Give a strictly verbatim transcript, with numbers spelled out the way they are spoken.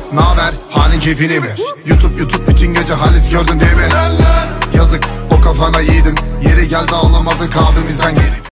naber, halin keyfini mi? YouTube YouTube bütün gece halis gördün değil mi? Yazık o kafana yiğidim, yeri geldi ağlamadık abimizden gelip.